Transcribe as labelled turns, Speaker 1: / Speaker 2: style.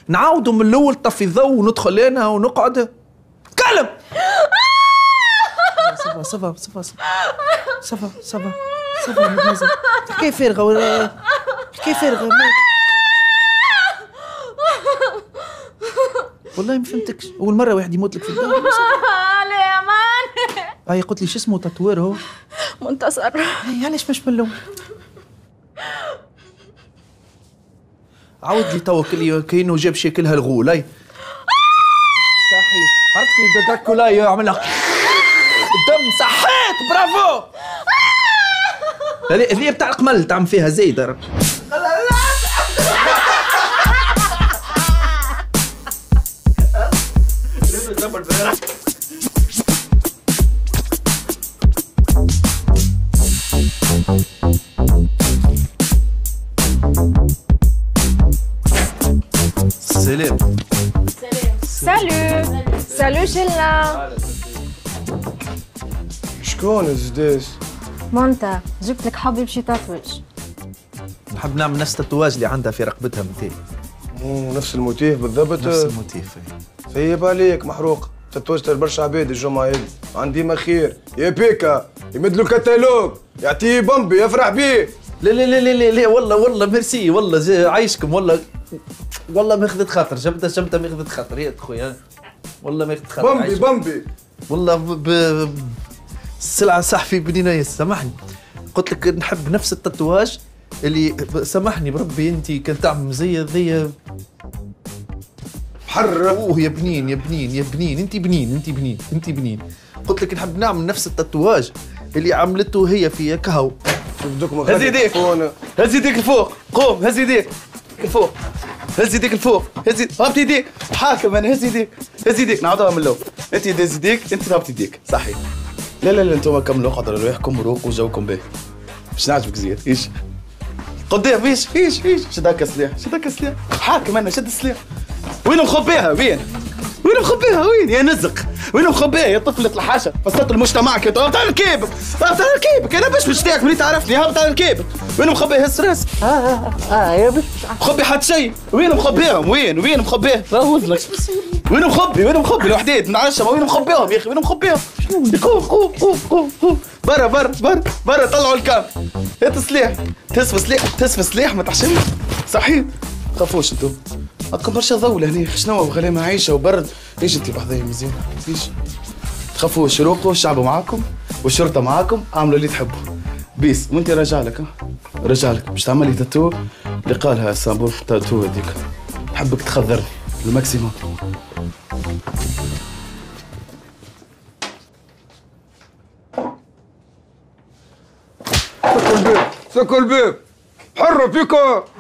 Speaker 1: نعاودوا من الاول، طفي الضوء وندخل انا ونقعد. تكلم. صفا صفا صفا صفا صفا صفا مدمزة، حكاية فارغة ولا حكاية فارغة. والله ما فهمتكش، أول مرة واحد يموت لك في الدار.
Speaker 2: لا يا مان.
Speaker 1: هاي قلت لي شو اسمه تطوير هو؟
Speaker 2: منتصر.
Speaker 1: هاي علاش مش من الأول؟ عاود لي توا كأنه جاب شكلها الغول. هاي صحيح، عرفت كي دراكولا يعمل لك الدم. صحيت، برافو. هذه بتاع القمل تعمل فيها زايدة. سلام.
Speaker 2: سالو سالو شلة.
Speaker 3: شكون الزداس؟
Speaker 2: مونتا، جبت لك حبي بشي تطويج.
Speaker 1: نحب نعمل نفس التاتواج اللي عندها في رقبتها متاعي.
Speaker 3: نفس الموتيف بالضبط.
Speaker 1: نفس الموتيف.
Speaker 3: سيب عليك محروق، تتوجت برشا عباد الجمعة هذه، عندي ما خير. يا بيكا يمدلو كتالوج يعطيه بامبي يفرح بيه.
Speaker 1: لا لا لا لا لا والله ميرسي، والله عايشكم، والله ماخذت خاطر. جبتها ماخذت خاطر يا خويا، والله ماخذت خاطر.
Speaker 3: بامبي
Speaker 1: والله السلعة صح في بنينا. سامحني، قلت لك نحب نفس التاتواج اللي سامحني بربي انت كنت تعمل زي ذي
Speaker 3: حر.
Speaker 1: اوه يا بنين يا بنين يا بنين، انت بنين. قلت لك نحب نعمل نفس التاتواج اللي عملته هي في كهو.
Speaker 3: هز يديك،
Speaker 1: هز يديك الفوق، قوم هز يديك الفوق، هز يديك الفوق، هبط يديك. حاكم انا، هز يديك نعاودوها من الاول. انت هز يديك، انت هبط يديك. صحيح. لا انتم كملوا قدر رواحكم وروقوا وجوكم باهي. باش نعجبك زياد. ايش قدام؟ ايش شد هكا سلاح، حاكم انا، شد السلاح. وين مخبيها؟ وين وين يا نزق؟ وين مخبيها يا طفلة الحشا؟ فسدت المجتمع كده. هبط على الكيبك، انا باش نشتاك منين تعرفني. هبط على الكيبك. وين مخبيها؟ هز راسك. يا بس مخبي حتى شيء. وين مخبيهم؟ وين مخبيها؟ راهو وزنك. وين مخبي الوحدات من عشرة؟ وين مخبيهم يا اخي؟ وين مخبيهم؟ قوم برا طلعوا الكام. هات السلاح، تسفى سلاح ما تحشمش. صحيح، تخافوش انتم، عندكم برشا ضولة هنا. شنو وغلامة عايشة وبرد. ايش انت بحذايا مزيان؟ ايش تخافوش، روقوا، الشعب معاكم والشرطة معاكم، اعملوا اللي تحبوا. بيس. وانت رجالك باش تعمل لي تاتو اللي قالها الصابور تاتو هذيك. نحبك تخذرني الماكسيموم.
Speaker 3: سكر الباب حرة بيكا.